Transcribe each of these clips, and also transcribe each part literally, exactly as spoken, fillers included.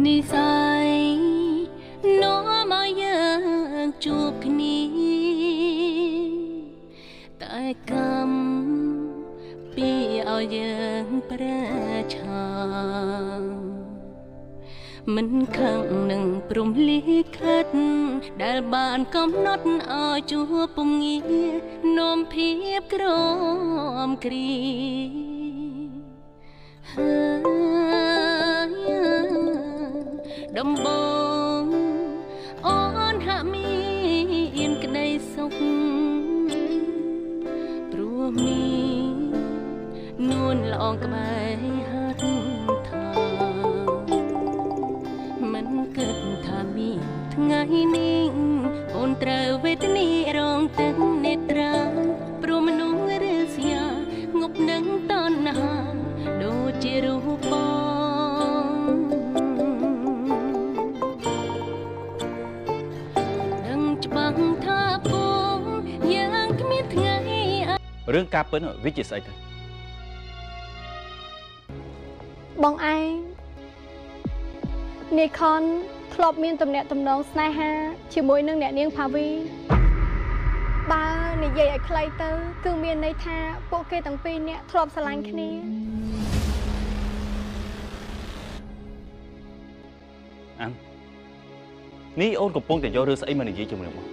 นิสัยน้อมาอยากจูบนี้แต่กรรมปีเอาอย่างประชามันข้างหนึ่งปรุมลิขิตได้บ้านกำหนดเอาจูบปุ่งเงียนมเพียบกรอมกรีดำบงอ่อนหามีอินกันในสุขปรัวมีนวลละอองกระบายหัดทางมันเกิดทามีทั้งไงนิ่งโอนเตรเวทนีรองเต้นเนตราปรัวมนุษย์เรือเสียงบนังตอนหาโดจิรูปองดังจะบังท่าปงยังมีทั้งไงเรื่องการเปิ้ลวิจิตรใส่กันบองไอเนคอนครอบมีนตำแหน่งตำนองสไนฮาชิมวยนึงเนี่ยเนียงพาวีบ้าเนี่ยใหญ่ใครเตอร์คือมีนในท่าโปเกตังปีเนี่ยครอบสลายคณีอันนี่โอนกับปงแต่ยอเรือใส่มันอย่างนี้จุ่มเลยมั้ง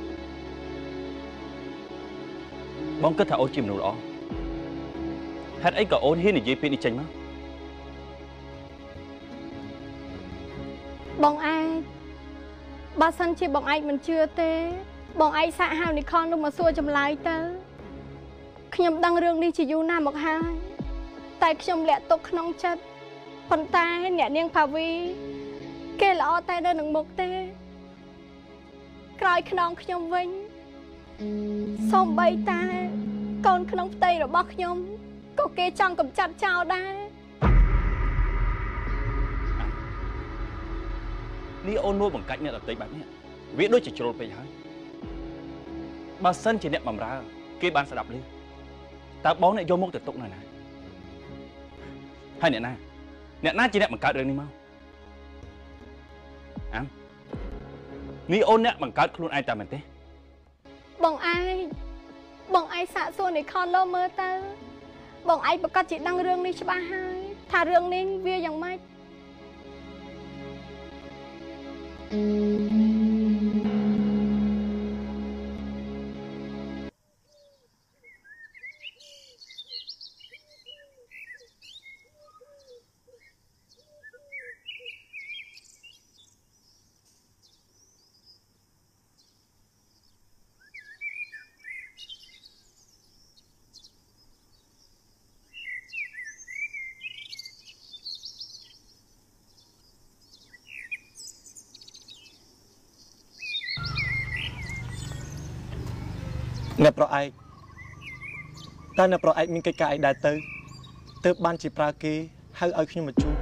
บองก็ถ้าโอนจิ้มหนูหรอฮัดไอ้กับโอนเฮียนี่ยี่ปีนี่จังมั้งบองไอบาสันชีบองไอมันเชื่อเต้บองไอสะหาวนิคอนลงมาซัวจำลายเต้ขยมดังเรื่องนี้จะอยู่หน้าหมกหายแต่ขยมแหละตกขนองจัดผลตาให้เนี่ยเนียงพาวีเกล้อแต่เดินหนังหมกเต้กลายขนองขยมวิ่งส้มใบตาก่อนขนองเตยหรือบอกขยมก็เกจังกับจัดเจ้าได้นี่โอนโน่บังกัดเนี่ยตัดตีแบบนี้วิด้วยจิตโจรไปยังบาสันจีเนี่ยมั่มราเกี่ยบานสลับเลยแต่บ้องเนี่ยโยมกติดตุกหน่อยนะให้เนี่ยนะเนี่ยน่าจีเนี่ยบังกัดเรื่องนี้มั้งอ่ะนี่โอนเนี่ยบังกัดครูนไอแต่มันเต้บองไอบองไอสะส่วนในคอนโลเมอร์เตอร์บองไอประกาศจิตดังเรื่องนี้ใช่ป่ะฮะถ้าเรื่องนี้เวียยังไม่เนปรไอแต่เนปรไอมีกิจการได้เติร์เติร์บ้านจีปรากีให้เอาขึ้นมาจู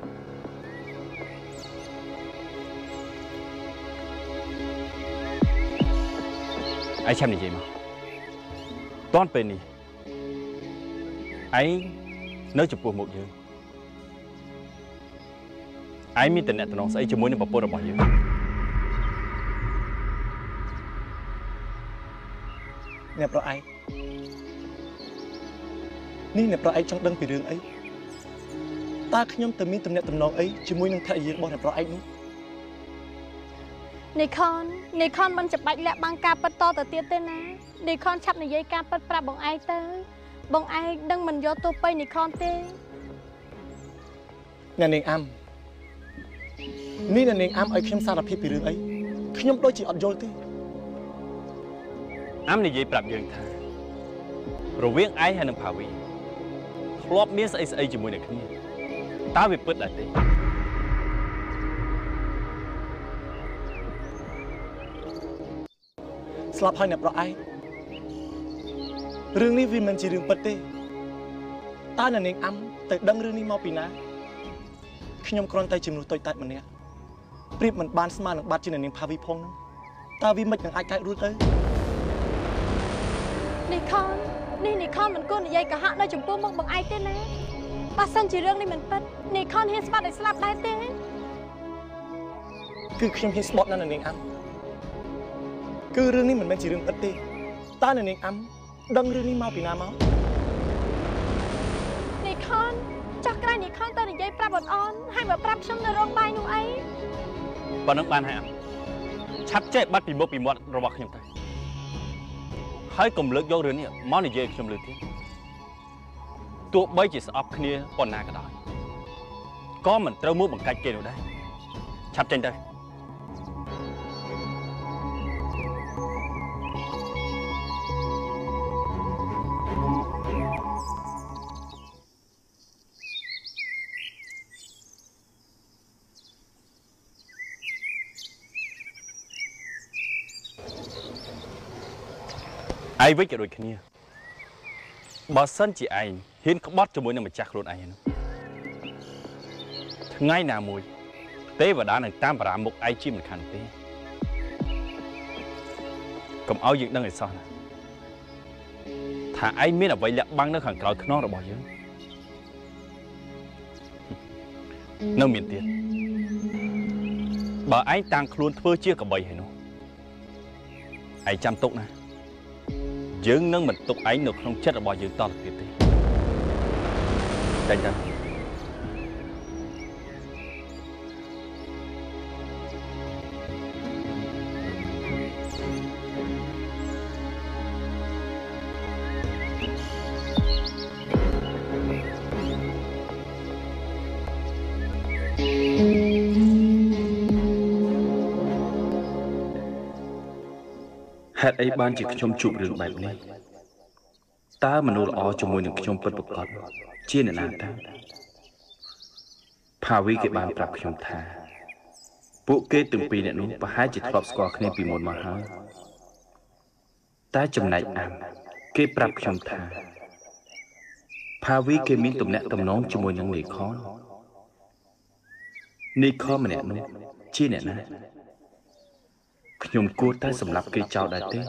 ไอ้แชมป์นี่ยังมั้งตอนเป็นนี่ไอ้เนื้อจุดปวดหมดเยอะไอ้มีแต่เนี่ยตน้องใส่จมูกในปากปวดระบายเยอะเนปรไอนี่เนปรไอจังดังปีเรื่องไอ้ตาขยมแต่มีตำแหน่งตำนองไอ้จมูกนึงทายยืนบอลเนปรไอนู้ในคอนในคอนมันจะไปและบางการปัดต่อแต่เตี้ยเต้นนะในคอนชับในยัยการปัดปราบบองไอเตอร์บองไอดังมันย่อตัวไปในคอนเต้นันเองอ้ำนี่นันเองอ้ำไอ้ขยมสารพิษปีเรื่องไอ้ขยมโดยจีอัดโยนตีอ้ำนี่ยัยปรับยังท่าเราเวียงไอ้ให้นำพาวีครอบเมียใส่ใส่จมูกในขึ้นตาวิปเปิดได้ตีสลับให้เนปรไอเรื่องนี้วิมันจีเรื่องเปิดตีตานันเองอ้ำแต่ดังเรื่องนี้มาปีน่าขยมกรอนไตจิมรู้ตัวไตมันเนี่ยปรีบมันบานสมาหนังบาดจีนันเองพาวีพงนั้นตาวิมันอย่างไอ้ไก่รู้เลยในคอนนี่ในคอนมันก้นใหญ่กะฮะในจุ่มปูมองบางไอเต้นนะบาสันจีเรื่องนี้มันเป็นในคอนเฮสบัตไอสลับได้เต้គឺខ្ញុំហ៊ានស្បត់ណាស់នាងអាំគឺរឿងនេះមិនមែនជារឿងពិតទេតើនាងអាំដឹងរឿងនេះមកពីណាមកនីខនចាស់ក្រែងនីខនទៅនិយាយប្រាប់អត់អនហើយមកប្រាប់ខ្ញុំនៅរោងបាយនោះអីបើនឹងបានហើយអាំឆាប់ចេះបាត់ពីមុខពីមាត់របស់ខ្ញុំទៅហើយកុំលើកយករឿងនេះមកនិយាយឲ្យខ្ញុំលើទៀតទោះបីជាស្អប់គ្នាប៉ុណ្ណាក៏ដោយក៏មិនត្រូវមកបង្កាច់គេនោះដែរឆាប់ចេញទៅឯងវិញក៏ដូចគ្នាបើសិនជាឯងហ៊ានក្បត់ជាមួយនឹងម្ចាស់ខ្លួនឯងនោះថ្ងៃណាមួយទេវតានឹងតាមបារាមុខឯងជាមិនខានទេកុំឲ្យយើងដឹងឲ្យសោះណាថាឯងមានអ្វីលាក់បាំងនៅខាងក្រោយខ្នងរបស់យើងនៅមានទៀតបើឯងតាំងខ្លួនធ្វើជាកបីហើយនោះឯងចាំទុកណាយើងនឹងមិនទុកឯងនៅក្នុងចិត្តរបស់យើងតទៅទៀតទេតែចា៎ហេតុអីបានជាខ្ញុំជួបរឿងបែបនេះតើមនុស្សល្អជាមួយនឹងខ្ញុំពិតប្រាកដជាអ្នកណាតើផាវីគេបានប្រាប់ខ្ញុំថាពួកគេទាំងពីរអ្នកនោះប្រហែលជាធ្លាប់ស្គាល់គ្នាពីមុនមកហើយតែចំណែកអាំគេប្រាប់ខ្ញុំថាផាវីគេមានទំនាក់ទំនងជាមួយនឹងនីខននីខនម្នាក់នោះជាអ្នកណាខ្ញុំគួរតែសម្លាប់គេចោលដែរទេ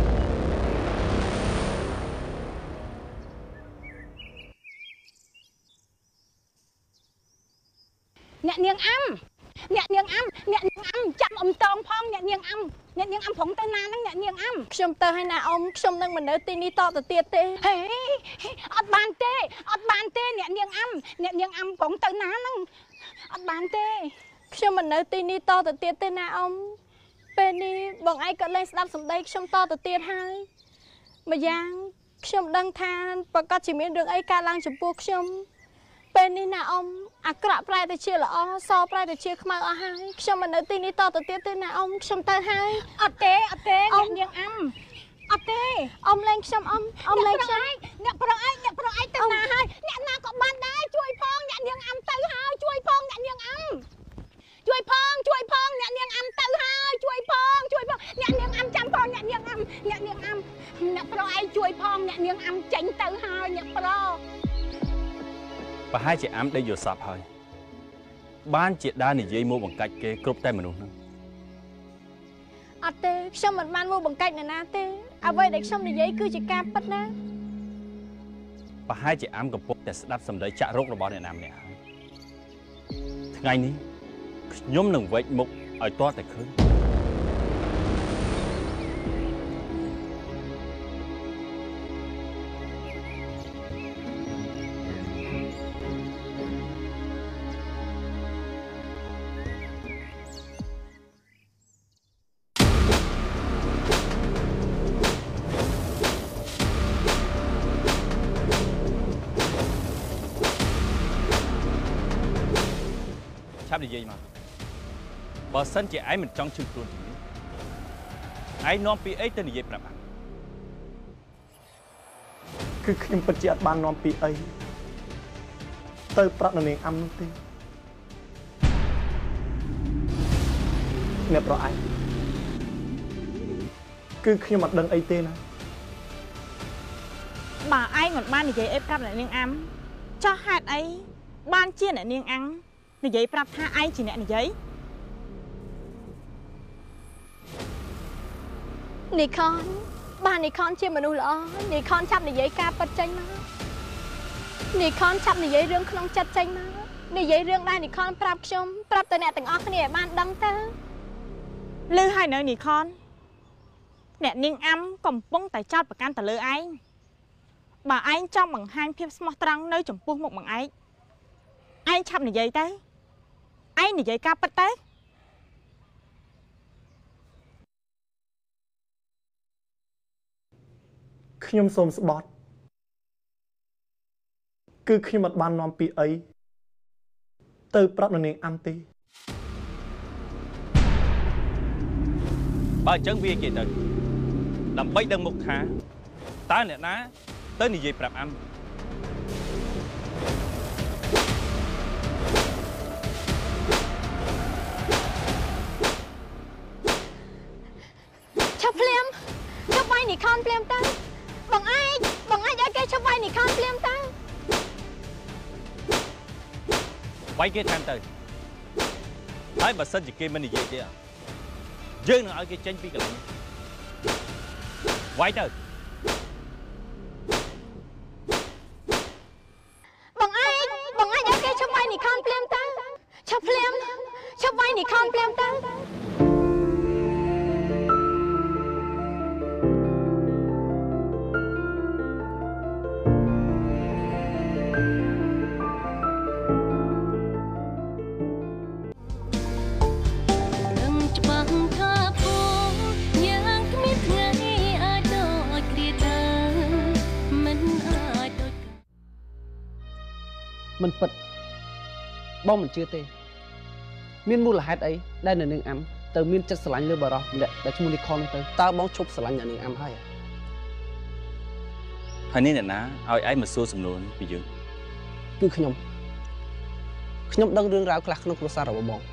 អ្នកនាងអាំអ្នកនាងអាំអ្នកនាងអាំចាំអ៊ំតងផងអ្នកនាងអាំអ្នកនាងអាំប្រងទៅណាហ្នឹងអ្នកនាងអាំខ្ញុំទៅហើយណាអ៊ំខ្ញុំនឹងមិននៅទីនេះតទៅទៀតទេហេអត់បានទេអត់បានទេអ្នកនាងអាំអ្នកនាងអាំប្រងទៅណាហ្នឹងអត់បានទេខ្ញុំមិននៅទីនេះតទៅទៀតទេណាអ៊ំពេលនេះបងឯងក៏លែងស្ដាប់សម្ដីខ្ញុំតទៅទៀតហើយម្យ៉ាងខ្ញុំដឹងថាប្រកាសជាមានរឿងអីកើតឡើងចំពោះខ្ញុំពេលនេះណាអ៊ំអាក្រក់ប្រែទៅជាល្អសប្រែទៅជាខ្មៅអស់ហើយខ្ញុំមិននៅទីនេះតទៅទៀតទេណាអ៊ំខ្ញុំទៅហើយអត់ទេអត់ទេអ្នកនាងអាំអត់ទេអ៊ំលែងខ្ញុំអ៊ំអ៊ំលែងខ្ញុំអ្នកប្រុសឯងអ្នកប្រុសឯងទៅណាហើយអ្នកណាក៏បានដែរជួយផងអ្នកនាងអាំទៅហើយជួយផងអ្នកនាងអាំជួយផងជួយផងអ្នកនាងអាំទៅហើយជួយផងជួយផងអ្នកនាងអាំចាំផងអ្នកនាងអាំអ្នកនាងអាំអ្នកប្រុសឯងជួយផងអ្នកនាងអាំចេញទៅហើយអ្នកប្រុសប្រហែលជាអាំដេកយល់សប្តិហើយបានជាដើរនិយាយមកបង្កាច់គេគ្រប់តែមនុស្សហ្នឹងអត់ទេខ្ញុំមិនបានមកបង្កាច់អ្នកណាទេអ្វីដែលខ្ញុំនិយាយគឺជាការពិតណាប្រហែលជាអាំកំពុងតែស្ដាប់សម្ដីចាក់រោគរបស់អ្នកណាម្នាក់ហើយថ្ងៃនេះខ្ញុំនឹងវែកមុខឲ្យទាល់តែឃើញឆាប់និយាយមកបើសិនជាឯងមិនចង់ជឿខ្លួនជាឯងនាំពីអីទៅនិយាយប្រាប់អាគឺខ្ញុំពិតជាអត់បាននាំពីអីទៅប្រាប់នៅនាងអាំនោះទេអ្នកប្រអែគឺខ្ញុំអត់ដឹងអីទេណាបើឯងមិនបាននិយាយអីប្រាប់អ្នកនាងអាំចោះហេតុអីបានជាអ្នកនាងអាំនិយាយប្រាប់ថាឯងជាអ្នកនិយាយនីខនបាននីខនជាមនុស្សល្អនីខនឆាប់និយាយការពិតចេញមកនីខនឆាប់និយាយរឿងក្នុងចិត្តចេញមកនិយាយរឿងដែលនីខនប្រាប់ខ្ញុំប្រាប់ទៅអ្នកទាំងអស់គ្នាឲ្យបានដឹងទៅลือให้เนอหนีคอนเนี่ยนิ่งอ้ำកំពុងតែចោតប្រកាន់ទៅលើឯងបើឯងចង់បង្ហាញភាពស្មោះត្រង់នៅចំពោះមុខបងឯងឯងឆាប់និយាយទៅឯងនិយាយការពិតទៅខ្ញុំសូមស្បត់គឺខ្ញុំអត់បាននាំពីអីទៅប្រាប់នាងអាំទេបើអញ្ចឹងវាគេទៅដើម្បីដឹងមុខថាតើអ្នកណាទៅនិយាយប្រាប់អាំឆាប់ភ្លាមឆាប់វាយនីខនភ្លាមទៅបងឯងបងឯងឲ្យគេឆាប់វាយនីខនភ្លាមទៅវាយគេតាមទៅហើយបើសិនជាគេមិននិយាយទេយើងនឹងឲ្យគេចេញពីកន្លែងវាយទៅបងឯងបងឯងឲ្យគេឆាប់វាយនីខនភ្លាមទៅឆាប់ភ្លាមឆាប់វាយនីខនភ្លាមទៅមិនពិតបងមិនជឿទេមានមូលហេតុអីដែលនៅនឹងអាំទៅមានចិត្តស្រឡាញ់លើបារោះម្នាក់ដែលឈ្មោះនីខននោះទៅតើបងឈប់ស្រឡាញ់អ្នកនាងអាំហើយហើយនេះអ្នកណាឲ្យឯងមកសួរសំណួរពីយើងគឺខ្ញុំខ្ញុំដឹងរឿងរ៉ាវខ្លះក្នុងគ្រួសាររបស់បង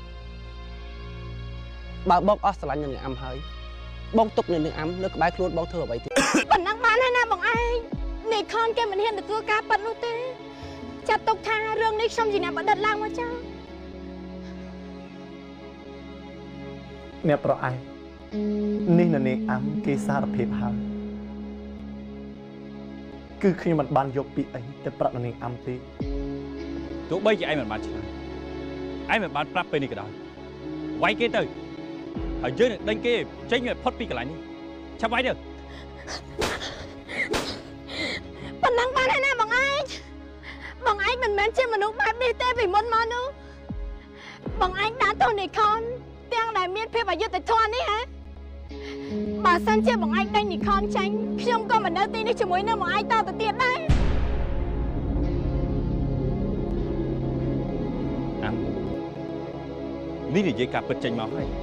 បើបងអស់ស្រឡាញ់អ្នកនាងអាំហើយបងទុកអ្នកនាងអាំនៅក្បែរខ្លួនបងធ្វើអ្វីទៀតប៉ុណ្ណឹងបានហើយណាបងឯងនីខនគេមិនហ៊ានទទួលការប៉ັດនោះទេចាត់ទុកថារឿងនេះខ្ញុំជាអ្នកបដិទ្ធឡើងមកចាអ្នកប្រអែនេះនាងអាំគេសារភាពហើយគឺខ្ញុំមិនបានយកពីអីទៅប្រាប់នាងអាំទេទោះបីជាឯងមិនបានឆ្លើយឯងមិនបានប្រាប់ពេលនេះក៏ដោយវាយគេទៅហើយយើងនឹងដេញគេចេញឲ្យផុតពីកន្លែងនេះឆាប់វាយទៅប៉ុណ្ណឹងបានហើយណាបងឯងបងឯងមិនមែនជាមនុស្សបែបនេះទេពីមុនមកនោះបងឯងដាក់ទោសនីខនទាំងដែលមានភាពអយុត្តិធម៌នេះហ៎បើសិនជាបងឯងដេញនីខនចាញ់ខ្ញុំក៏មិននៅទីនេះជាមួយនឹងបងឯងតទៅទៀតដែរអាំនេះនិយាយការពិតចេញមកហើយ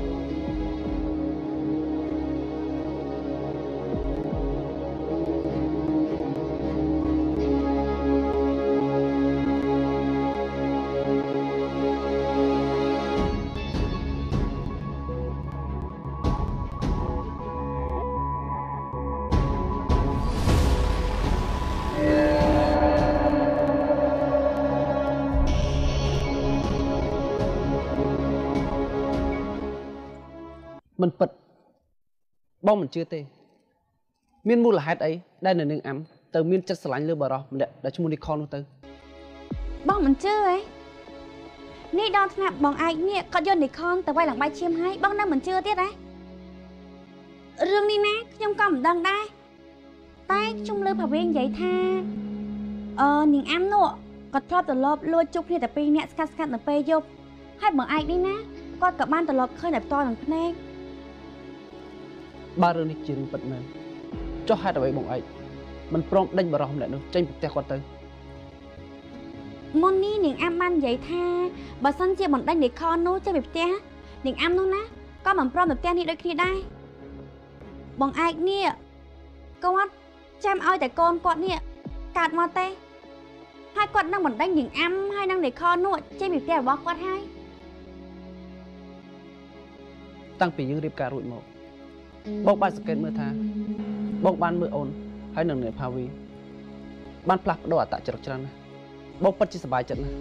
មិនពិតបងមិនជឿទេមានមូលហេតុអីដែលនៅនឹងអាំទៅមានចិត្តស្រឡាញ់លើបារោះម្នាក់ដែលឈ្មោះនីខននោះទៅបងមិនជឿទេនេះដល់ថ្នាក់បងឯងនេះគាត់យកនីខនទៅវាយឡើងបាយឈាមហើយបងនៅមិនជឿទៀតហ៎រឿងនេះណាខ្ញុំក៏មិនដឹងដែរតែខ្ញុំលើភាវីនិយាយថាអឺនាងអាំនោះគាត់ធ្លាប់ត្រឡប់លួចជុកគ្នាតែពីរនាក់ស្កាត់ស្កាត់នៅពេលយប់ហើយបងឯងនេះណាគាត់ក៏បានត្រឡប់ឃើញតែផ្ទាល់នឹងភ្នែកបើរឿងនេះជារឿងពិតមែនចុះហេតុអ្វីបងឯងមិនព្រមដេញបារោះម្នាក់នោះចេញពីផ្ទះគាត់ទៅមុននេះនាងអាំបាននិយាយថាបើសិនជាមិនដេញនីខននោះចេញពីផ្ទះនាងអាំនោះណាក៏មិនព្រមទៅផ្ទះនេះដូចគ្នាដែរបងឯងនេះគាត់ចាំឲ្យតែកូនគាត់នេះកើតមកទេហើយគាត់នឹងបណ្ដេញនាងអាំហើយនឹងនីខននោះចេញពីផ្ទះរបស់គាត់ហើយតាំងពីយើងរៀបការរួចមកបងបានសង្កេតមើលថាបងបានមើលអូនហើយនឹងអ្នកផាវីបានផ្លាស់ប្ដូរអត្តចរិតច្រើនណាស់បងពិតជាសប្បាយចិត្តណាស់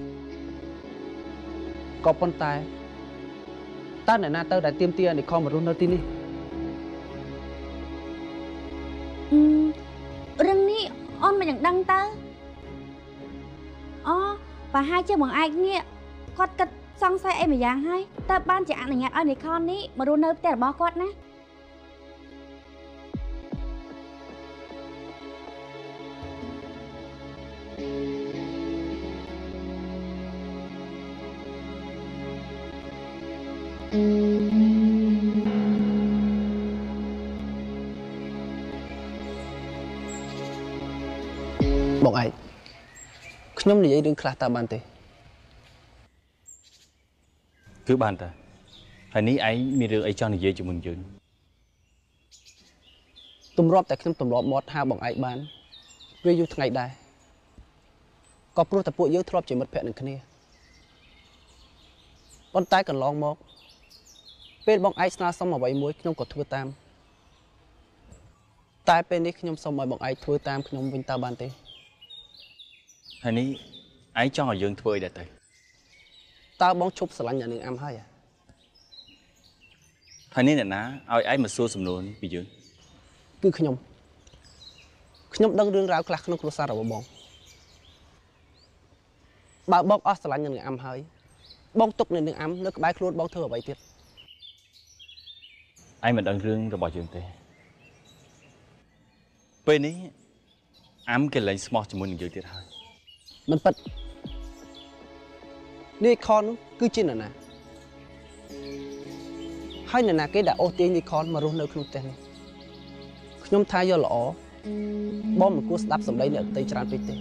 ក៏ប៉ុន្តែតើអ្នកណាទៅដែលទៀមទានិខមរស់នៅទីនេះរឿងនេះអូនមិនយ៉ាងដឹងទៅអូប្រហែលជាបងឯងនេះគាត់គិតសង្ស័យអីម្យ៉ាងហើយតើបានជាអនុញ្ញាតឲ្យនីខននេះមករស់នៅផ្ទះរបស់គាត់ណាបងឯងខ្ញុំនិយាយរឿងខ្លះតើបានទេគឺបានតាហើយនេះឯងមានរឿងអីចង់និយាយជាមួយយើងទម្រាប់តែខ្ញុំទម្រាប់មាត់ហៅបងឯងបានវាយូរថ្ងៃដែរក៏ព្រោះតែពួកយើងធ្លាប់ជាមិត្តភក្តិនឹងគ្នាប៉ុន្តែកន្លងមកពេលបងឯងស្នើសុំអ្វីមួយខ្ញុំក៏ធ្វើតាមតែពេលនេះខ្ញុំសុំឲ្យបងឯងធ្វើតាមខ្ញុំវិញតើបានទេហើយនេះឯងចង់ឲ្យយើងធ្វើអីដែរទៅតើបងឈប់ស្រឡាញ់អ្នកនាងអាំហើយហើយនេះអ្នកណាឲ្យឯងមកសួរសំណួរពីយើងគឺខ្ញុំខ្ញុំដឹងរឿងរ៉ាវខ្លះក្នុងគ្រួសាររបស់បងបើបងអស់ស្រឡាញ់អ្នកនាងអាំហើយបងទុកអ្នកនាងអាំនៅក្បែរខ្លួនបងធ្វើអ្វីទៀតឯងមិនដឹងរឿងរបស់យើងទេពេលនេះអាំគេលែងស្មោះជាមួយនឹងយើងទៀតហើយមិនពិតនេះខននោះគឺជានរណាហើយនរណាគេដែលអូសទាញនេះខនមករស់នៅក្នុងផ្ទះនេះខ្ញុំថាយកល្អបងមិនគួរស្ដាប់សម្ដីអ្នកដទៃច្រើនពេកទេ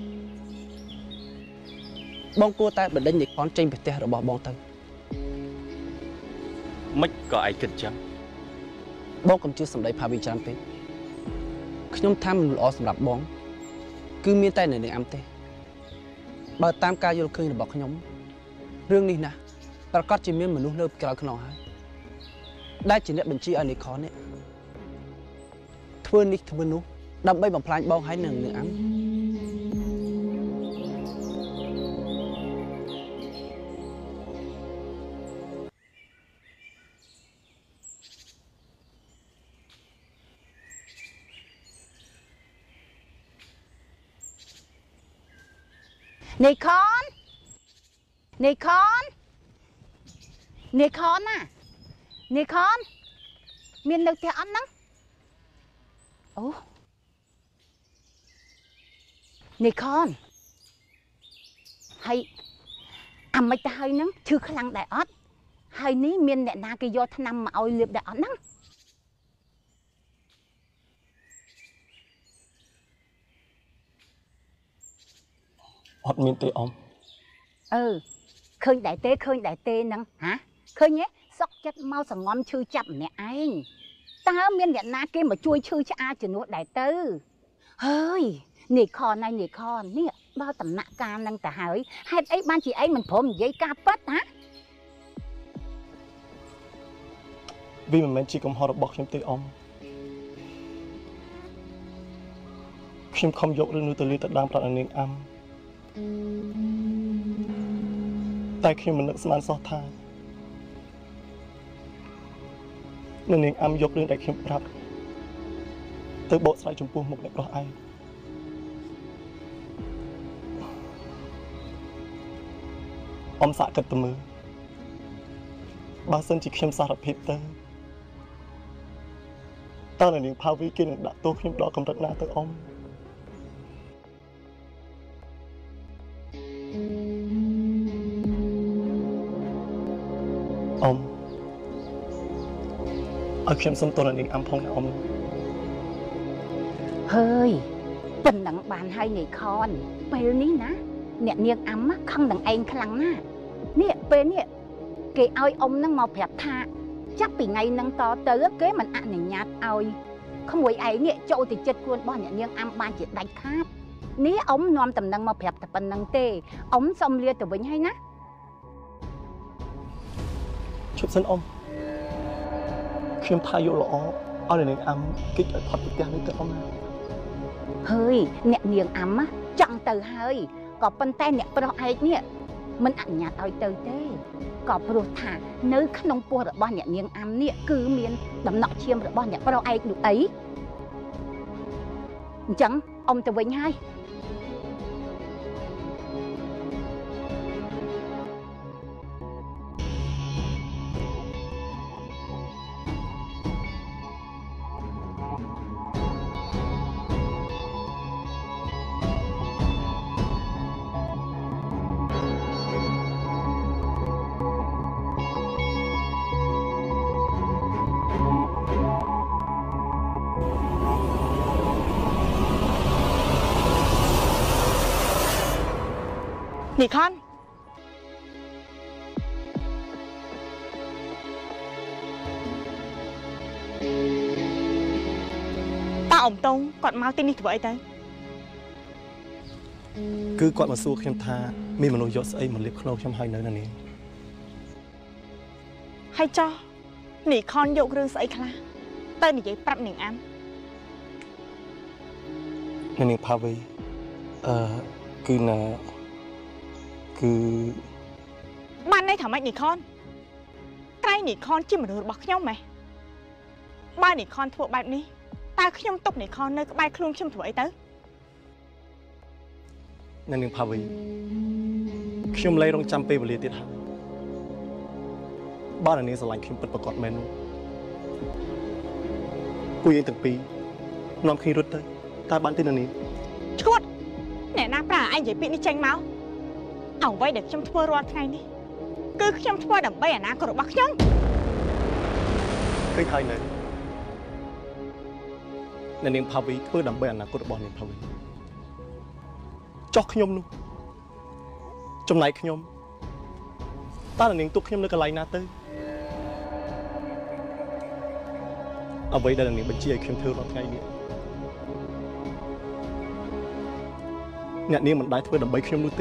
បងគួរតែបណ្ដេញនេះខនចេញពីផ្ទះរបស់បងទៅមិនក៏ឯងគិតចឹងបងកុំជឿសម្ដីផាវីច្រើនពេកខ្ញុំថាមិនល្អសម្រាប់បងគឺមានតែអ្នកនាងអាំទេបើតាមការយល់ឃើញរបស់ខ្ញុំរឿងនេះណាប្រកាសជាមានមនុស្សនៅក្រៅខ្នងហើយដែលជាអ្នកបញ្ជាឲ្យនីខននេះធ្វើនេះធ្វើនោះដើម្បីបំផ្លាញបងហើយនឹងនាងអាំនីខននីខននីខនណានីខនមាននៅផ្ទះអត់ហ្នឹងអូនីខនហើយអាមិនទៅហើយហ្នឹងឈឺខ្លាំងដែរអត់ហើយនេះមានអ្នកណាគេយកថ្នាំមកឲ្យលាបដែរអត់ហ្នឹងអត់មានទេអ៊ំអឺឃើញដែរទេឃើញដែរទេហ្នឹងហាឃើញទេសក់ចិត្តមកសងំឈឺចាប់ម្នាក់ឯងតើមានអ្នកណាគេមកជួយឈឺឆ្អាជំនួសដែរទៅហើយនេះខនហើយនេះខននេះដល់ដំណាក់កាលហ្នឹងទៅហើយហេតុអីបានជាឯងមិនព្រមនិយាយការពិតហាវាមិនមែនជាកំហុសរបស់ខ្ញុំទេអ៊ំខ្ញុំខំយករឿងនោះទៅលាទៅដើមប្រាប់នាងអាំតែខ្ញុំមិននឹកស្មានសោះថានាងអាំយករឿងដែលខ្ញុំប្រាប់ទៅបកស្រាយចំពោះមុខអ្នកប្រុសឯងអ៊ំសាក់គិតទៅមើលបើសិនជាខ្ញុំសារភាពទៅតើនាងផាវីគេនឹងដាក់ទោសខ្ញុំដល់កម្រិតណាទៅអ៊ំអ៊ំឲ្យខ្ញុំសុំទោសនាងអាំផងណាអ៊ំហើយប៉ុណ្ណឹងបានហើយនេះខនពេលនេះណាអ្នកនាងអាំខឹងនឹងឯងខ្លាំងណាស់នេះពេលនេះគេឲ្យអ៊ំនឹងមកប្រាប់ថាចាប់ពីថ្ងៃហ្នឹងតទៅគេមិនអនុញ្ញាតឲ្យក្មួយឯងនេះចូលទៅចិត្តខ្លួនរបស់អ្នកនាងអាំបានជាដាច់ខាតនេះអ៊ំនាំតំណែងមកប្រាប់តែប៉ុណ្្នឹងទេអ៊ំសុំលាទៅវិញហើយណាជប់សិនអ៊ំខ្ញុំថាយកល្អឲ្យនាងអាំគេចឲ្យផុតពីផ្ទះនេះទៅអ៊ំណាហើយអ្នកនាងអាំចង់ទៅហើយក៏ប៉ុន្តែអ្នកប្រុសឯងនេះមិនអនុញ្ញាតឲ្យទៅទេក៏ព្រោះថានៅក្នុងពោះរបស់អ្នកនាងអាំនេះគឺមានដំណក់ឈាមរបស់អ្នកប្រុសឯងនោះអីអញ្ចឹងអ៊ំទៅវិញហើយนี่คอนตาอมตรงกอดเมาตีนี่ถือว่าไอ้เต้គឺគាត់មកសួរខ្ញុំថាមានមនុស្សយកស្អីមកលាបខ្នងខ្ញុំហើយនៅនេះហើយចោះនេះខនយករឿងស្អីខ្លះទៅនិយាយប្រាប់នាងអាំនាងផាវីអឺគឺណាគឺបានន័យថាម៉េចនេះខនក្រែងនេះខនជាមនុស្សរបស់ខ្ញុំហ៎បើនេះខនធ្វើបែបនេះតើខ្ញុំຕົកនេះខននៅក្បែរខ្លួនខ្ញុំធ្វើអីទៅនាងផាវីខ្ញុំលែងរងចាំពេលវេលាទៀតហើយបើនាងស្រឡាញ់ខ្ញុំពិតប្រាកដមែននោះពួកយើងទាំងពីរនាំគ្នារត់ទៅតើបានទេនាងឈួតអ្នកណាប្រាឯងនិយាយពាក្យនេះចេញមកអ្វីដែលខ្ញុំធ្វើរាល់ថ្ងៃនេះគឺខ្ញុំធ្វើដើម្បីអនាគតរបស់ខ្ញុំឃើញហើយនៅនាងផាវីធ្វើដើម្បីអនាគតរបស់នាងផាវីចុះខ្ញុំនោះចំណែកខ្ញុំតើនាងទុកខ្ញុំនៅកន្លែងណាទៅអ្វីដែលនាងបញ្ជាឲ្យខ្ញុំធ្វើរាល់ថ្ងៃនេះអ្នកនាងមិនដែលធ្វើដើម្បីខ្ញុំនោះទេ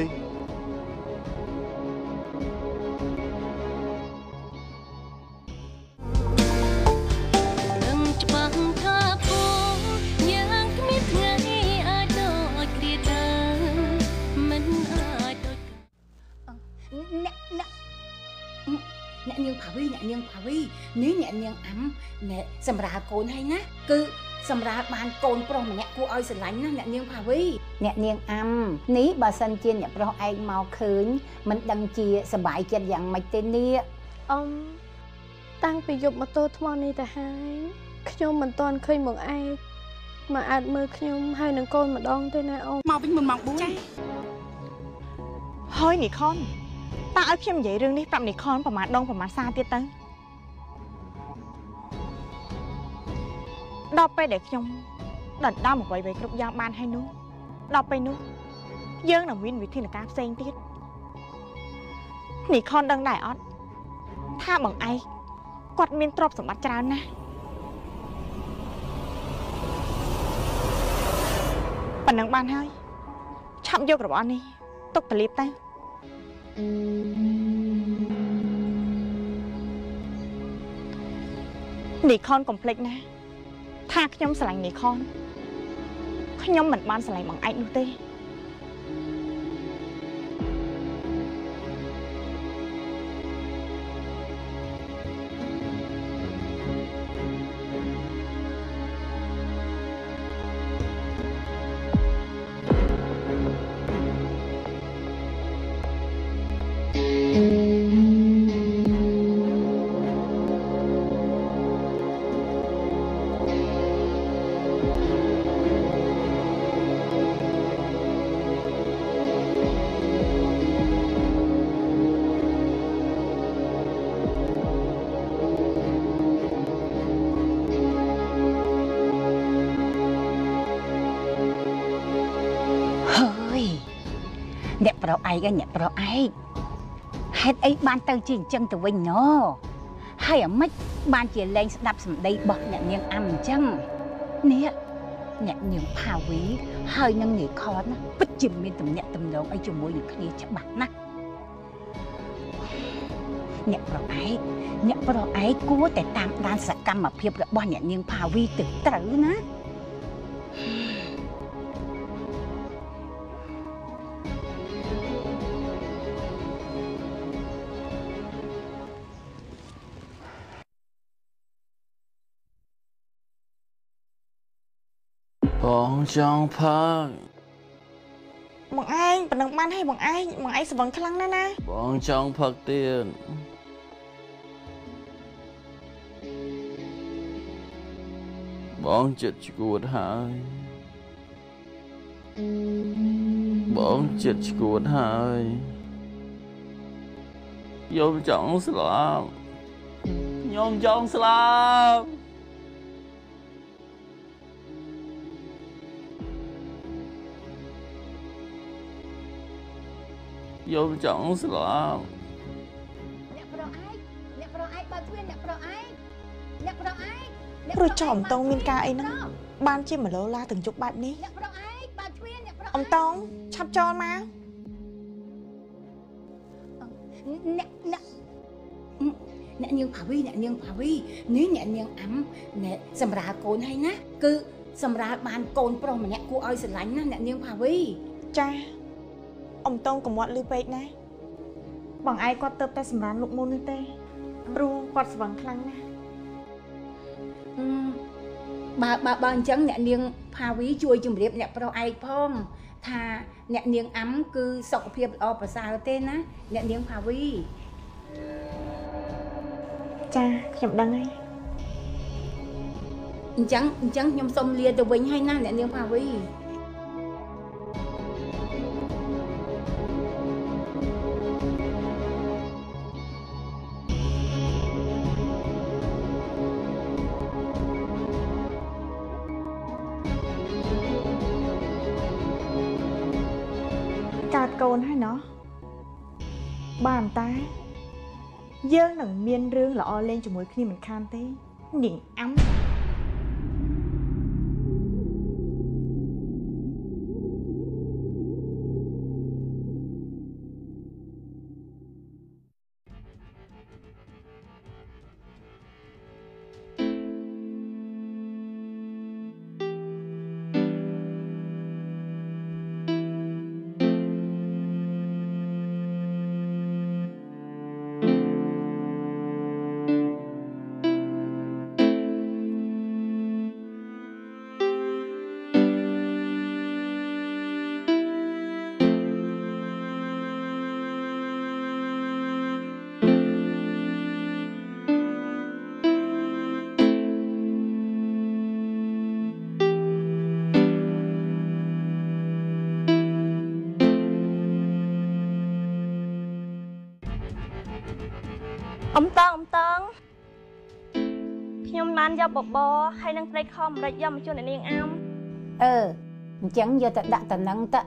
អ្នកនាងផាវីអ្នកនាងផាវីនេះអ្នកនាងអាំអ្នកសម្រាប់កូនហើយណាគឺសម្រាប់បានកូនប្រុសម្នាក់គួរឲ្យស្រឡាញ់ណាអ្នកនាងផាវីអ្នកនាងអាំនេះបើសិនជាអ្នកប្រុសឯងមកឃើញមិនដឹងជាសប្បាយចិត្តយ៉ាងម៉េចទេនេះអ៊ំតាំងពីយប់ម៉ូតូថ្មនេះទៅហើយខ្ញុំមិនទាន់ឃើញមកឯងមកអាចមើលខ្ញុំហើយនឹងកូនម្ដងទេណាអ៊ំមកវិញមុនម៉ោងបួនហើយនេះខនតើឲ្យខ្ញុំនិយាយរឿងនេះប្រាប់នេះខនប្រមាណដងប្រមាណសារទៀតទៅដល់ពេលដែលខ្ញុំដណ្ដើមអ្វីៗគ្រប់យ៉ាងបានហើយនោះដល់ពេលនោះយើងនឹងមានវិធានការផ្សេងទៀតនេះខនដឹងដែរអត់ថាបងឯងគាត់មានទ្រព្យសម្បត្តិច្រើនណាស់ប៉ុណ្ណឹងបានហើយឆាប់យករបស់នេះទុកទៅលាបទៅនេះខនកុំភ្លេចណាថាខ្ញុំស្រឡាញ់នេះខនខ្ញុំមិនបានស្រឡាញ់បងឯងនោះទេអ្នកប្រុសឯងអ្នកប្រុសឯងហេតុអីបានទៅជាអញ្ចឹងទៅវិញណហើយអាម៉េចបានជាលែងស្ដាប់សម្ដីរបស់អ្នកនាងអាំអញ្ចឹងនេះអ្នកនាងផាវីហើយនឹងនាងខនណាពិតជាមានទំនាក់ទំនងអីជាមួយនឹងគ្នាច្បាស់ណាស់អ្នកប្រុសឯងអ្នកប្រុសឯងគួរតែតាមដានសកម្មភាពរបស់អ្នកនាងផាវីទៅត្រូវណាបងចង់ផឹកបងឯងប៉ុណ្ណឹងបានហើយបងឯងបងឯងស្វឹងខ្លាំងណាស់ណាបងចង់ផឹកទៀតបងចិត្តឈួតហើយបងចិត្តឈួតហើយខ្ញុំចង់ស្លាប់ខ្ញុំចង់ស្លាប់ខ្ញុំចង់ស្លាប់អ្នកប្រឯកអ្នកប្រឯកបើទ្វារអ្នកប្រឯកអ្នកប្រឯកព្រោះចោមតងមានការអីហ្នឹងបានជាម្លោឡាទាំងជប់បែបនេះអ្នកប្រឯកបើទ្វារអ្នកប្រឯកអំតងឆាប់ចូលមកអ្នកអ្នកអ្នកនាងភាវីអ្នកនាងភាវីនេះអ្នកនាងអាំអ្នកសម្រាលកូនហើយណាគឺសម្រាលបានកូនប្រុសម្នាក់គួរឲ្យស្រឡាញ់ណាអ្នកនាងភាវីចាអំតងកុំវត្តលឺពេកណាបងឯងគាត់ទៅតែសម្រាលលោកមុននេះទេព្រោះគាត់ស្វឹងខ្លាំងណាស់បើបើបើអញ្ចឹងអ្នកនាងភាវីជួយជម្រាបអ្នកប្រុសឯកផងថាអ្នកនាងអាំគឺសុខភាពល្អប្រសើរទេណាអ្នកនាងភាវីចាខ្ញុំដឹងហើយអញ្ចឹងអញ្ចឹងខ្ញុំសូមលាទៅវិញហើយណាអ្នកនាងភាវីកើតកូនហើយណោះបានតាយើងនឹងមានរឿងល្អលេងជាមួយគ្នាមិនខានទេនាងអាំអំតងអំតងខ្ញុំបានយកបបរហើយនឹងត្រីខំម្រេចយកមកជូនអ្នកនាងអាំអឺអញ្ចឹងយកទៅដាក់តំណឹងទៅ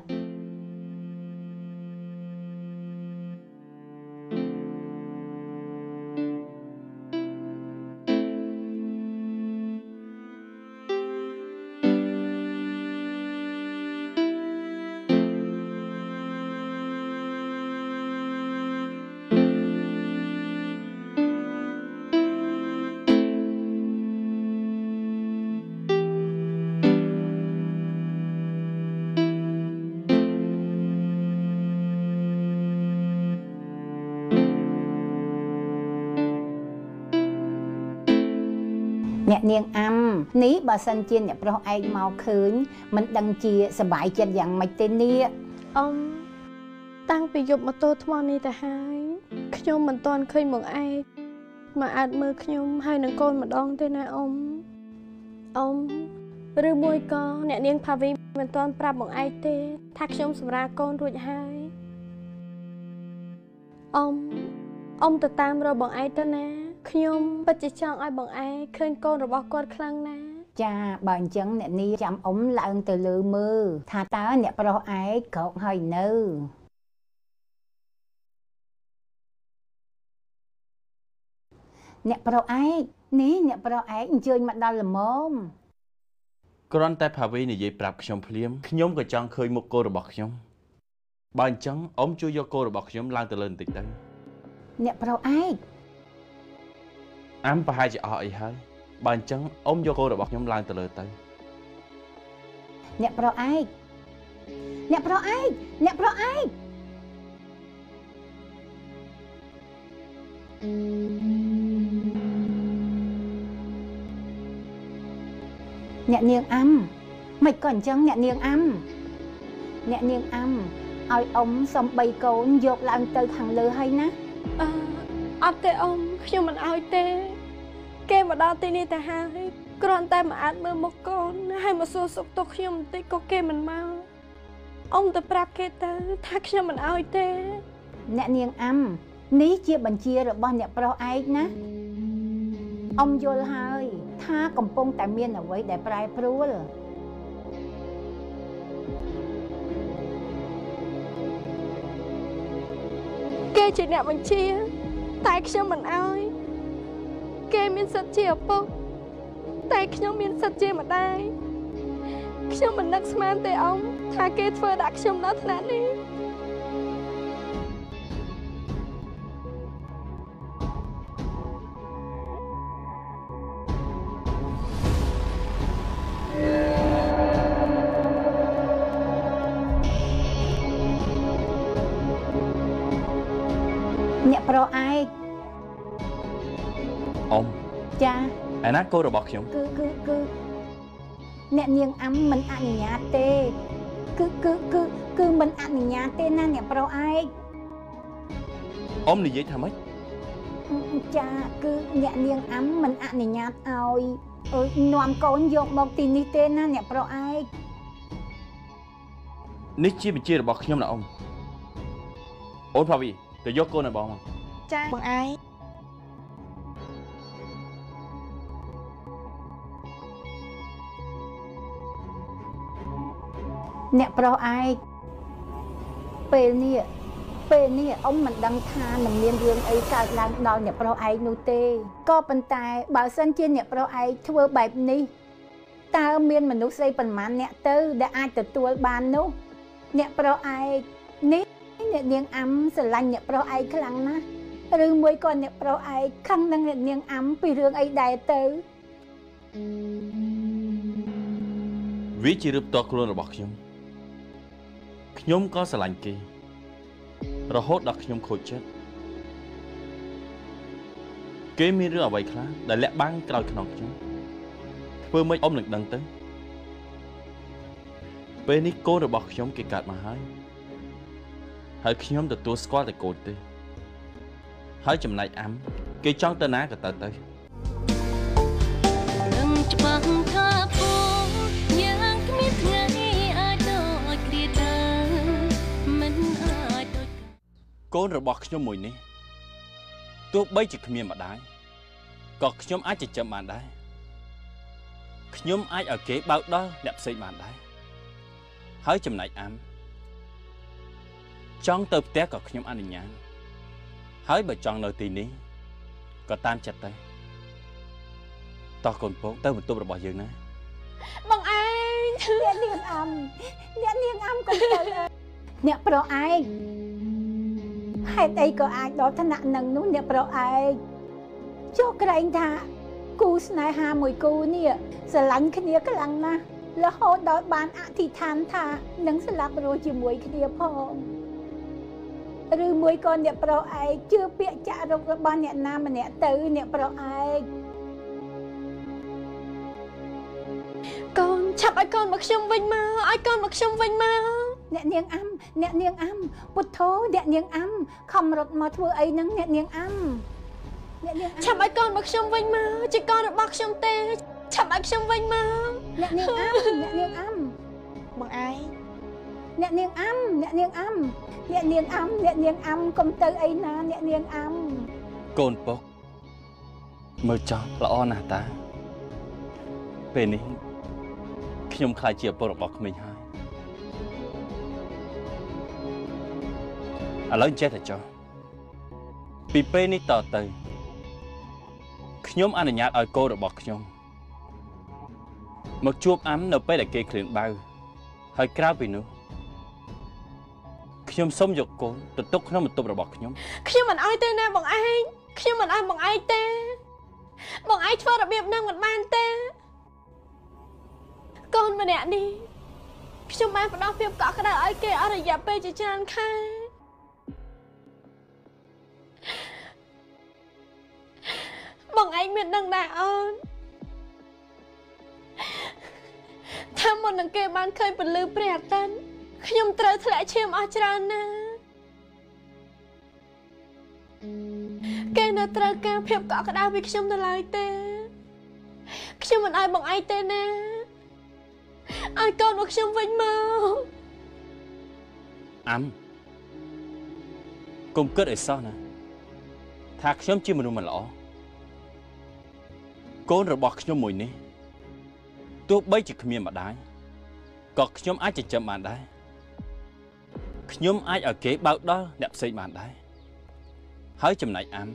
អ្នកនាងអាំនេះបើសិនជាអ្នកប្រុសឯងមកឃើញមិនដឹងជាសប្បាយចិត្តយ៉ាងម៉េចទេនេះអ៊ំតាំងពីយប់ម៉ូតូថ្មនេះទៅហើយខ្ញុំមិនទាន់ឃើញមកឯងមកអត់មើលខ្ញុំហើយនឹងកូនម្ដងទេណាអ៊ំអ៊ំឬមួយក៏អ្នកនាងភាវីមិនទាន់ប្រាប់មកឯងទេថាខ្ញុំសម្រាលកូនរួចហើយអ៊ំអ៊ំទៅតាមរកបងឯងទៅណាខ្ញុំពិតជាចង់ឲ្យបងឯងឃើញកូនរបស់គាត់ខ្លាំងណាស់ចាបើអញ្ចឹងអ្នកនេះចាំអ៊ំឡើងទៅលើមើលថាតើអ្នកប្រុសឯងក្រោកហើយនៅអ្នកប្រុសឯងនេះអ្នកប្រុសឯងអញ្ជើញមកដល់ល្មមគ្រាន់តែភាវីនិយាយប្រាប់ខ្ញុំភ្លាមខ្ញុំក៏ចង់ឃើញមុខកូនរបស់ខ្ញុំបើអញ្ចឹងអ៊ំជួយយកកូនរបស់ខ្ញុំឡើងទៅលើបន្តិចទៅអ្នកប្រុសឯងអាំប្រហែលជាអស់អីហើយបើអញ្ចឹងអ៊ំយកកូនរបស់ខ្ញុំឡើងទៅលើទៅអ្នកប្រុសឯងអ្នកប្រុសឯងអ្នកប្រុសឯងអ្នកនាងអាំមិនក៏អញ្ចឹងអ្នកនាងអាំអ្នកនាងអាំឲ្យអ៊ំសំបីកូនយកឡើងទៅខាងលើហើយណាអឺអត់ទេអ៊ំខ្ញុំមិនឲ្យទេគេមកដល់ទីនេះទៅហើយគ្រាន់តែមកអាចមើលមុខកូនហើយមកសួរសុខទុក្ខខ្ញុំបន្តិចក៏គេមិនមកអ៊ំទៅប្រាប់គេទៅថាខ្ញុំមិនឲ្យទេអ្នកនាងអាំនេះជាបញ្ជារបស់អ្នកប្រុសឯងណាអ៊ំយល់ហើយថាកំពុងតែមានអ្វីដែលប្រែប្រួលគេជាអ្នកបញ្ជាតែខ្ញុំមិនអោយគេមានសិទ្ធិជាឪពុកតែខ្ញុំមានសិទ្ធិជាម្ដាយខ្ញុំមិននឹកស្មានទេអ៊ំថាគេធ្វើដាក់ខ្ញុំដល់ថ្នាក់នេះអ្នកប្រុសឯងអ៊ំចាឯណាកូនរបស់ខ្ញុំគឺគឺគឺអ្នកនាងអាំមិនអនុញ្ញាតទេគឺគឺគឺគឺមិនអនុញ្ញាតទេណាអ្នកប្រុសឯងអ៊ំនិយាយថាម៉េចចាគឺអ្នកនាងអាំមិនអនុញ្ញាតឲ្យអើយនាំកូនយកមកទីនេះទេណាអ្នកប្រុសឯងនេះជាបញ្ជារបស់ខ្ញុំណាអ៊ំអូនផាវីទៅយកកូនឲ្យបងមកចាបងឯងអ្នកប្រុសឯងពេលនេះពេលនេះអ៊ំមិនដឹងថានឹងមានរឿងអីកើតឡើងដល់អ្នកប្រុសឯងនោះទេក៏ប៉ុន្តែបើសិនជាអ្នកប្រុសឯងធ្វើបែបនេះតើមានមនុស្សស្រីប៉ុន្មានអ្នកទៅដែលអាចទទួលបាននោះអ្នកប្រុសឯងនេះអ្នកនាងអាំស្រឡាញ់អ្នកប្រុសឯងខ្លាំងណាស់ឬមួយក៏អ្នកប្រុសឯងខឹងនឹងអ្នកនាងអាំពីរឿងអីដែរទៅវាជារឿងផ្ទាល់ខ្លួនរបស់ខ្ញុំខ្ញុំក៏ស្រឡាញ់គេរហូតដល់ខ្ញុំខូចចិត្តគេមានរឿងអ្វីខ្លះដែលលាក់បាំងក្រោយខ្នងខ្ញុំធ្វើម៉េចអ៊ំនឹងដឹងទៅពេលនេះកូនរបស់ខ្ញុំគេកើតមកហើយហើយខ្ញុំទទួលស្គាល់តែកូនទេហើយចំណែកអាំគេចង់ទៅណាក៏ទៅទៅនឹងច្បាស់ថាពូយ៉ាងគ្មានថ្ងៃអាចដូចគ្រាដើមិនអាចដូចកូនរបស់ខ្ញុំមួយនេះទោះបីជាគ្មានម្ដាយក៏ខ្ញុំអាចចិញ្ចឹមបានដែរខ្ញុំអាចឲ្យគេបើកដល់អ្នកផ្សេងបានដែរហើយចំណែកអាំចង់ទៅផ្ទះក៏ខ្ញុំអនុញ្ញាតហើយបើចង់នៅទីនេះក៏តាមចិត្តទៅតោះកូនពកទៅបន្ទប់របស់យើងណាបងឯងអ្នកនាងអាំអ្នកនាងអាំក៏ទៅអ្នកប្រុសឯងហេតុអីក៏អាចដល់ឋានៈនឹងនោះអ្នកប្រុសឯងចុះក្រែងថាគូស្នេហាមួយគូនេះស្រឡាញ់គ្នាខ្លាំងណាស់រហូតដល់បានអធិដ្ឋានថានឹងស្លាប់រស់ជាមួយគ្នាផងឬមួយក៏អ្នកប្រុសឯងជឿពាក្យចាក់រុករបស់អ្នកណាម្នាក់ទៅអ្នកប្រុសឯងកូនឆាប់ឲ្យកូនមកខ្ញុំវិញមកឲ្យកូនមកខ្ញុំវិញមកអ្នកនាងអាំអ្នកនាងអាំពុទ្ធោអ្នកនាងអាំខំរត់មកធ្វើអីហ្នឹងអ្នកនាងអាំអ្នកនាងឆាប់ឲ្យកូនមកខ្ញុំវិញមកជាកូនរបស់ខ្ញុំទេឆាប់ឲ្យខ្ញុំវិញមកអ្នកនាងអាំអ្នកនាងអាំបងឯងអ្នកនាងអាំអ្នកនាងអាំអ្នកនាងអាំអ្នកនាងអាំកុំទៅអីណាអ្នកនាងអាំកូនពុកមើលចោះល្អណាស់តាពេលនេះខ្ញុំខ្លាចជាឪពុករបស់ក្មេងហើយឥឡូវចេះតែចោះពីពេលនេះតទៅខ្ញុំអនុញ្ញាតឲ្យកូនរបស់ខ្ញុំមកជួបអាំនៅពេលដែលគេឃ្លានបៅហើយក្រៅពីនោះខ្ញុំសូមយកកូនទៅទុកក្នុងបន្ទប់របស់ខ្ញុំខ្ញុំមិនអោយទេណាបងឯងខ្ញុំមិនអោយបងឯងទេបងឯងធ្វើរបៀបហ្នឹងមិនបានទេកូនម្នាក់នេះខ្ញុំបានផ្ដោតភាពកក់ក្ដៅឲ្យគេអស់រយៈពេលជាច្រើនខែបងឯងមានដឹងដែរអូនថាមុននឹងគេបានឃើញពលឺព្រះអាទិត្យខ្ញុំត្រូវធ្លាក់ឈាមអស់ច្រើនណាស់គេនៅត្រូវការភាពកក់ក្ដៅពីខ្ញុំទៅឡើយទេខ្ញុំមិនឲ្យបងឯងទេណាឲ្យកូនមកខ្ញុំវិញមកអាំកុំគិតឲ្យសោះណាថាខ្ញុំជាមនុស្សមិនល្អកូនរបស់ខ្ញុំមួយនេះទោះបីជាគ្មានម្ដាយក៏ខ្ញុំអាចចិញ្ចឹមបានដែរខ្ញុំអាចឲ្យគេបើកដល់អ្នកផ្សេងបានដែរហើយចំណែកអាំ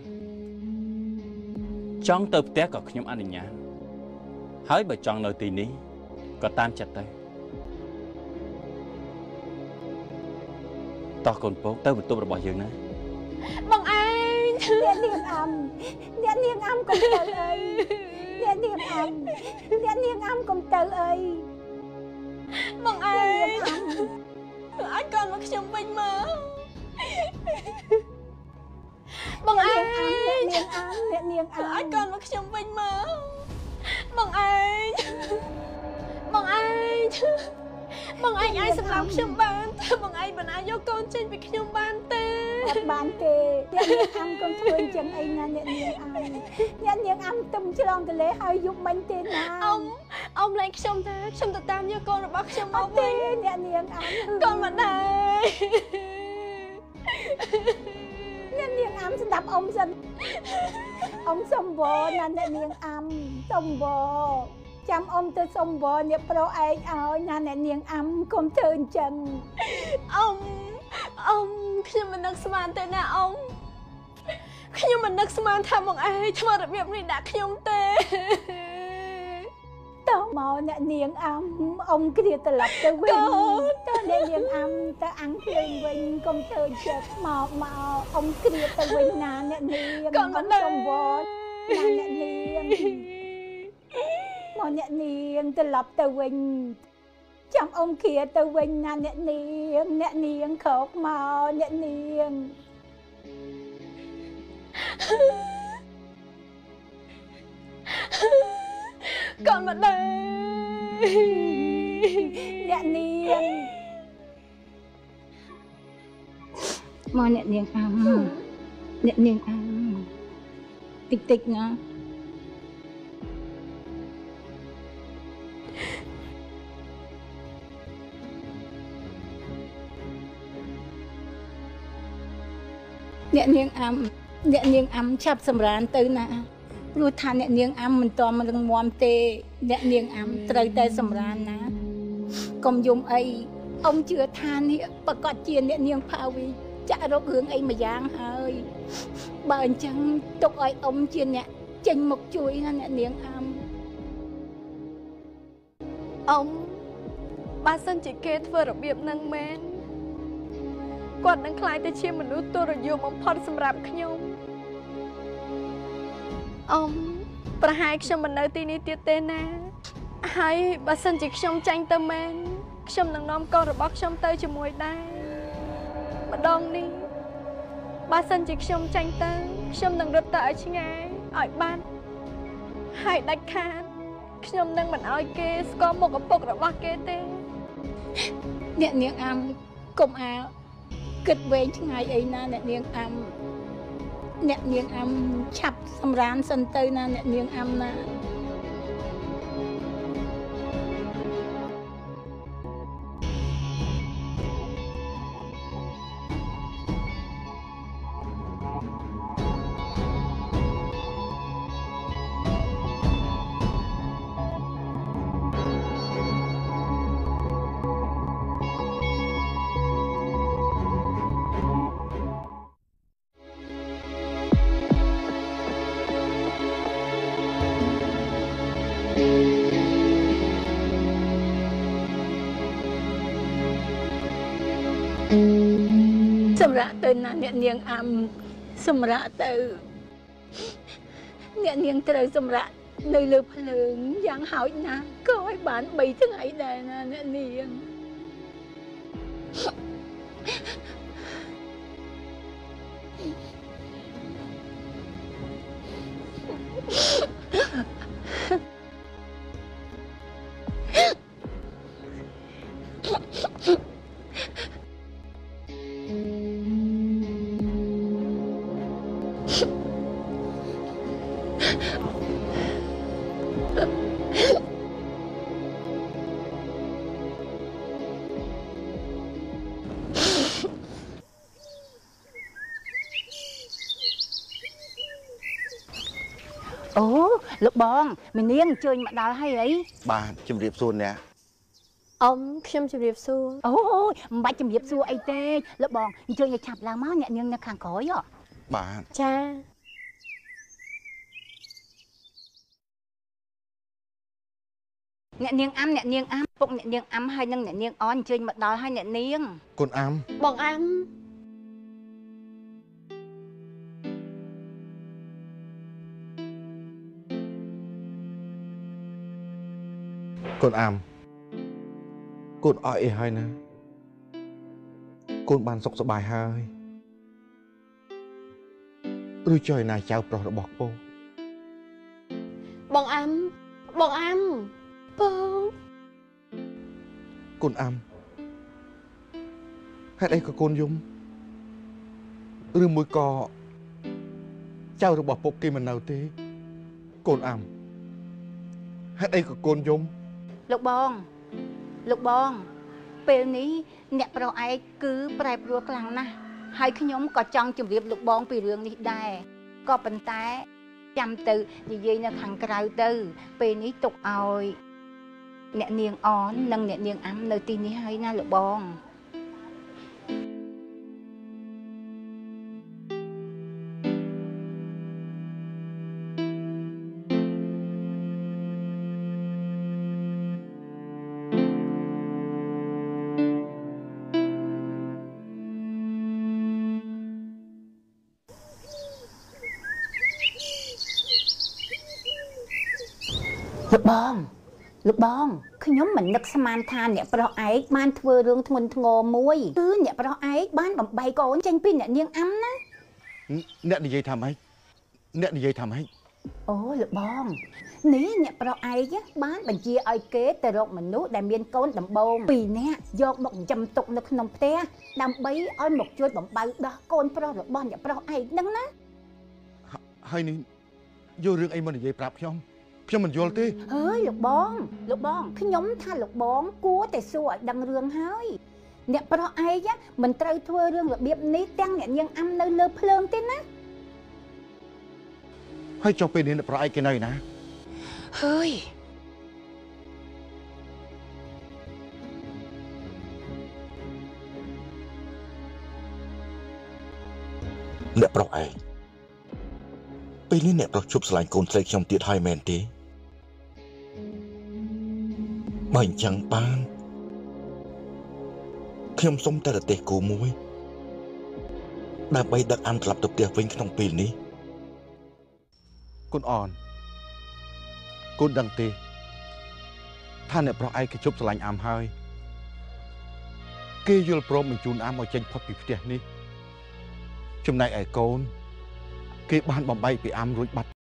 ចង់ទៅផ្ទះក៏ខ្ញុំអនុញ្ញាតហើយបើចង់នៅទីនេះក៏តាមចិត្តទៅតោះកូនពកទៅបន្ទប់របស់យើងណាបងឯងអ្នកនាងអាំអ្នកនាងអាំកុំទៅអីអ្នកនាងអាំអ្នកនាងអាំកុំទៅអីបងឯងអាចកូនមកខ្ញុំវិញមកបងឯងអ្នកនាងអាំអ្នកនាងអាំអាចកូនមកខ្ញុំវិញមកបងឯងបងឯងបងឯងអាចសម្លាប់ខ្ញុំបានតែបងឯងមិនអាចយកកូនចេញពីខ្ញុំបានទេអត់បានទេអ្នកនាងអាំកុំធ្វើអញ្ចឹងអីណាអ្នកនាងអាំអ្នកនាងអាំទុំឆ្លងទន្លេហើយយប់មិញទេណាអ៊ំអ៊ំលែងខ្ញុំទេខ្ញុំទៅតាមយកកូនរបស់ខ្ញុំមកវិញអ្នកនាងអាំកូនមិនដែរអ្នកនាងអាំស្ដាប់អ៊ំសិនអ៊ំសំវរណាអ្នកនាងអាំសំវរចាំអ៊ំទៅសុំវរអ្នកប្រុសឯងឲ្យណាអ្នកនាងអាំកុំធ្វើអញ្ចឹងអ៊ំអ៊ំខ្ញុំមិននឹកស្មានទេណាអ៊ំខ្ញុំមិននឹកស្មានថាមកឯងធ្វើរបៀបនេះដាក់ខ្ញុំទេតោះមកអ្នកនាងអាំអ៊ំគ្រាត្រឡប់ទៅវិញតើអ្នកនាងអាំទៅអាំងភ្លើងវិញកុំធ្វើចិត្តមកមកអ៊ំគ្រាទៅវិញណាអ្នកនាងកុំសុំវរណាអ្នកនាងមកអ្នកនាងត្រឡប់ទៅវិញចាំអ៊ំគ្រាទៅវិញណាអ្នកនាងអ្នកនាងក្រោកមកអ្នកនាងកូនមកដែរអ្នកនាងមកអ្នកនាងអាំអ្នកនាងអាំតិចតិចណាអ្នកនាងអាំអ្នកនាងអាំឆាប់សម្រានទៅណាព្រោះថាអ្នកនាងអាំមិនទាន់រឹងមាំទេអ្នកនាងអាំត្រូវតែសម្រានណាកុំយំអីអ៊ំជឿថានេះប្រកាសជាអ្នកនាងផាវីចាក់រករឿងអីមួយយ៉ាងហើយបើអញ្ចឹងទុកឲ្យអ៊ំជាអ្នកចេញមកជួយណាអ្នកនាងអាំអ៊ំបើសិនជាគេធ្វើរបៀបហ្នឹងមែនគាត់នឹងខ្លាយទៅជាមនុស្សទុរយោបំផុតសម្រាប់ខ្ញុំអ៊ំប្រហែលខ្ញុំមិននៅទីនេះទៀតទេណាហើយបើសិនជាខ្ញុំចាញ់ទៅមែនខ្ញុំនឹងនាំកូនរបស់ខ្ញុំទៅជាមួយដែរម្ដងនេះបើសិនជាខ្ញុំចាញ់ទៅខ្ញុំនឹងរត់ទៅឲ្យឆ្ងាយឲ្យបាត់ហើយដាច់ខាតខ្ញុំនឹងមិនឲ្យគេស្គាល់មុខឪពុករបស់គេទេអ្នកនាងអាំកុំអាគិតវែងឆ្ងាយអីណាអ្នកនាងអាំអ្នកនាងអាំឆាប់សម្រានសិនទៅណាអ្នកនាងអាំណាសម្រាប់ទៅណាអ្នកនាងអាំសម្រាប់ទៅអ្នកនាងត្រូវសម្រាប់នៅលើភ្លើងយ៉ាងហោចណាស់ក៏ឲ្យបានបីថ្ងៃដែរណាអ្នកនាងអូលោកបងមីនាងអញ្ជើញមកដល់ហើយអីបាទជំរាបសួរអ្នកអ៊ំខ្ញុំជំរាបសួរអូយមិនបាច់ជំរាបសួរអីទេលោកបងអញ្ជើញឲ្យឆាប់ឡើងមកអ្នកនាងនៅខាងក្រោយបាទចាអ្នកនាងអាំអ្នកនាងអាំពុកអ្នកនាងអាំហើយនឹងអ្នកនាងអនអញ្ជើញមកដល់ហើយអ្នកនាងកូនអាំបងអាំកូនអាំកូនអស់អីហើយណាកូនបានសុខសប្បាយហើយឬចុះឯណាចៅប្រុសរបស់ពូបងអាំបងអាំពូកូនអាំហេតុអីក៏កូនយំឬមួយក៏ចៅរបស់ពុកគេមិននៅទេកូនអាំហេតុអីក៏កូនយំលោកបងលោកបងពេលនេះអ្នកប្រុសឯកគឺប្រែប្រួលខ្លាំងណាស់ហើយខ្ញុំក៏ចង់ជម្រាបលោកបងពីរឿងនេះដែរក៏ប៉ុន្តែចាំទៅនិយាយនៅខាងក្រៅទៅពេលនេះទុកឲ្យអ្នកនាងអននិងអ្នកនាងអាំនៅទីនេះហើយណាលោកបងលោកបងលោកបងខ្ញុំមិននឹកស្មានថាអ្នកប្រុសឯកបានធ្វើរឿងធ្ងន់ធ្ងរមួយគឺអ្នកប្រុសឯកបានបំបីកូនចេញពីអ្នកនាងអាំណាអ្នកនិយាយថាម៉េចអ្នកនិយាយថាម៉េចអូលោកបងនេះអ្នកប្រុសឯកបានបញ្ជាឲ្យគេទៅរកមនុស្សដែលមានកូនដំបូងពីរនាក់យកមកចិញ្ចឹមទុកនៅក្នុងផ្ទះដើម្បីឲ្យមកជួយបំបៅដោះកូនប្រុសរបស់អ្នកប្រុសឯកហ្នឹងណាហើយនេះយករឿងអីមកនិយាយប្រាប់ខ្ញុំខ្ញុំមិនយល់ទេអើយលោកបងលោកបងខ្ញុំថាលោកបងគួរតែសួរឲ្យដឹងរឿងហើយអ្នកប្រុសឯងមិនត្រូវធ្វើរឿងរបៀបនេះទាំងអ្នកនាងអាំនៅលើភ្លើងទេណាហើយចុះពេលនេះអ្នកប្រុសឯងគេនៅណាហើយអ្នកប្រុសឯងពេលនេះអ្នកប្រុសជប់ស្រឡាញ់កូនស្រីខ្ញុំទៀតហើយមែនទេបើអញ្ចឹងបានខ្ញុំសុំតែរទេសគូមួយដើម្បីដឹកអាំត្រឡប់ទៅផ្ទះវិញក្នុងពេលនេះកូនអនកូនដឹងទេថាអ្នកប្រុសឯងគេជប់ស្រឡាញ់អាំហើយគេយល់ព្រមបញ្ជូនអាំឲ្យចេញផុតពីផ្ទះនេះចំណែកឯកូនគេបានបំបីពីអាំរួចបាត់